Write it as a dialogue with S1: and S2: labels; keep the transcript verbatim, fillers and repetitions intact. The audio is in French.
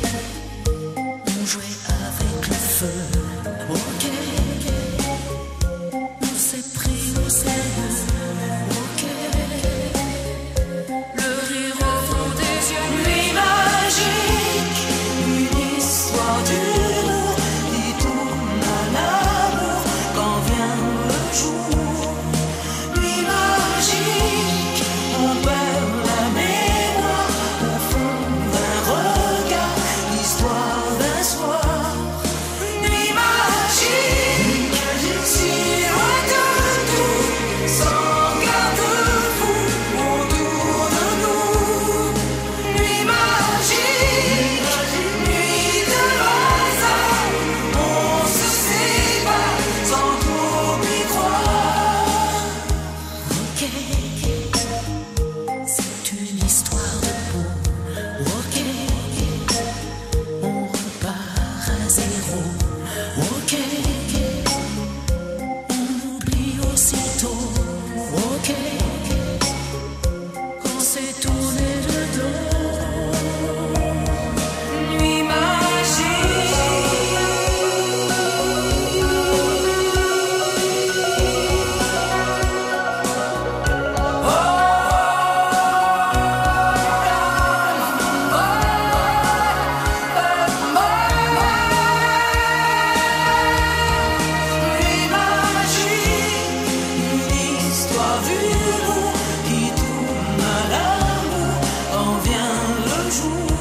S1: On jouait avec le feu. Ok, on s'est pris au sérieux. Ok, le rire au fond des yeux. Nuit magique, une histoire d'amour qui tourne à l'amour quand vient le jour. Nuit magique, on perd la mémoire au fond d'un regard, l'histoire d'un soir. Nuit magique, si loin de tout, sans garde-fou autour de nous. Nuit magique, nuit de hasard, on se sépare sans trop y croire. Ok, c'est une histoire de peau. Ok, on repart à zéro. Ok, on oublie aussitôt. Ok, quand c'est tourné le dos. Nuit magique. Nuit magique, une histoire d'amour qui tourne à l'amour quand vient le jour.